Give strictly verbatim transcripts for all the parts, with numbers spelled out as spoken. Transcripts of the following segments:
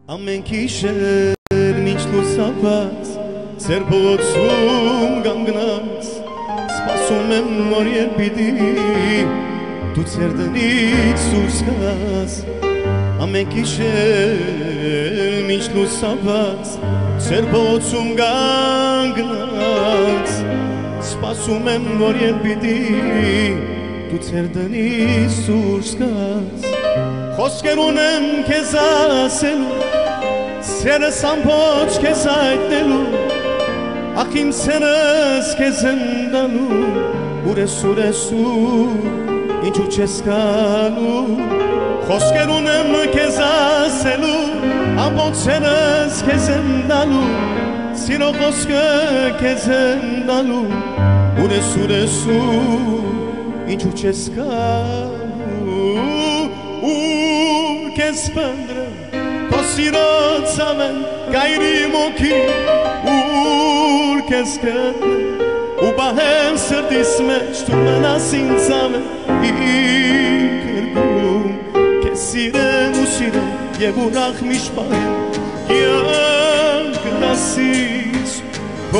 Ամեն գիշեր մինչ լուսաբաց ձեր փողոցում կանգնած սպասում եմ որ երբ պիտի դու ձեր տնից դուրս գաս Ամեն գիշեր մինչ լուսաբաց ձեր փողոցում կանգնած սպասում եմ որ երբ պիտի դու ձեր տնից դուրս գաս Խոսքեր ունեմ քեզ ասելու Սերս ամբողջ քեզ հայտնելու Ախ իմ սերս քեզ ընդալու Ուր ես ուր ես ուր ինչու չես գալու Խոսքեր ունեմ քեզ ասելու Ամբողջ սերս քեզ ընդալու Սիրո խոսքը քեզ ընդալու Ուր ես ուր ես ուր ինչու չես գալու Ուր քեզ Pndrem Քո սիրո ցավեն գայրի մոքի Ուր քեզ գտնեմ ու բահեմ սրտիս մեջ դու մնաս ինձ ամեն իմ կրկում Քեզ սիրեմ ու սիրեմ և ուրախ միշտ պահեմ կյանք դասից քո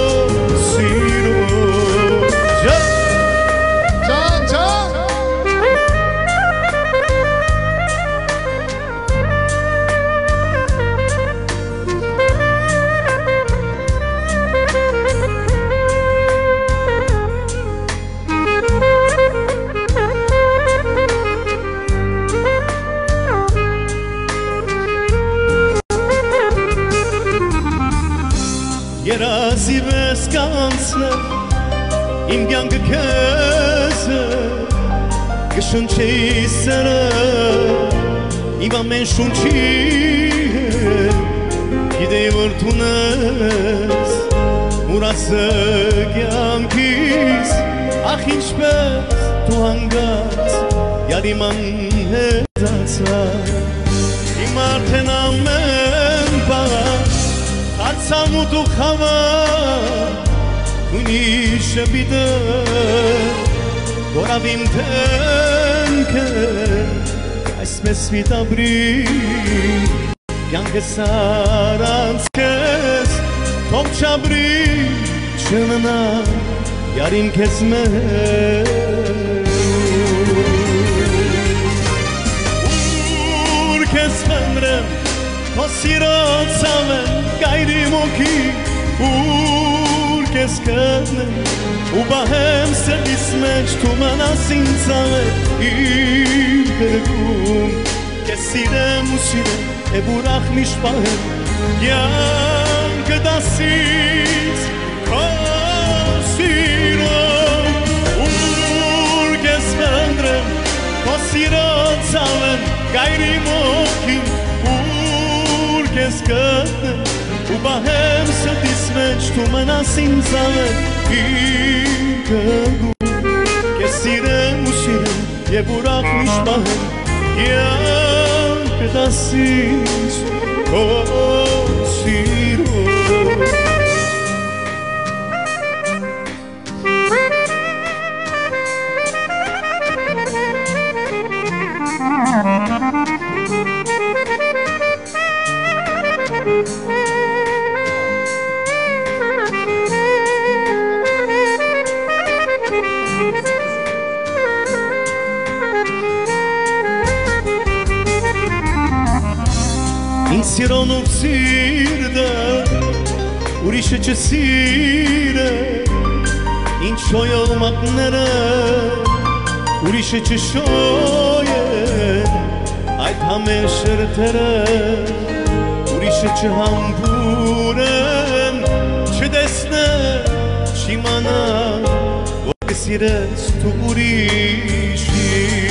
սիրո Ջան Ջան ջան Երազի վես կանցնել իմ կյանքը քեզ կշնչեի սերը իմ ամեն շունչի գիտեի որ դունես ուրացը կյանքիս ախ ինչպես դու հանգած յար իմ անհետացար իմ արդեն ամեն բան Հարցամուտ ու խավար Ունիշը բիտը Գորավ իմ թենքը Այսպես վիտաբրի Կյանքս արանց կեզ Թող չաբրի չմնա Յարին կեզ մեր Ուր կեզ Pndrem Քո սիրո ցավեն գայրի մոքի Ուր կեզ գտնեմ ու բահեմ սրտիս մեջ դու մնաս ինձ ամեն իմ կրկում Քեզ սիրեմ ու սիրեմ և ուրախ միշտ պահեմ կյանքը դասից քո սիրո Ուր կեզ Pndrem Քո սիրո ցավեն գայրի մոքի Քեզ գտնեմ ու բահեմ սրտիս մեջ դու մնաս ինձ ամեն իմ կրկում Քեզ սիրեմ ու սիրեմ և ուրախ միշտ պահեմ կյանքը դասից քո սիրո Ինձ սիրոն ու սիրտը ուրիշը չսիրը Ինչ շոյող մատները ուրիշը չշոյեն Այդ համեր շրթերը ուրիշը չհամբուրեն Չտեսնեն, չիմանան որ կսիրես դու ուրիշի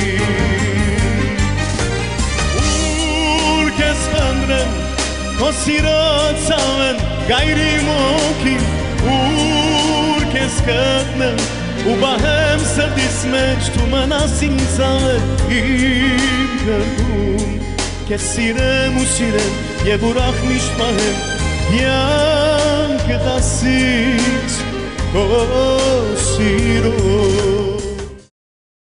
Քո սիրո ցավեն գայրի մոքի Ուր կեզ գտնեմ ու բահեմ սրտիս մեջ դու մնաս ինձ ամեն իմ կրկում Քեզ սիրեմ ու սիրեմ և ուրախ միշտ պահեմ կյանքը դասից քո սիրո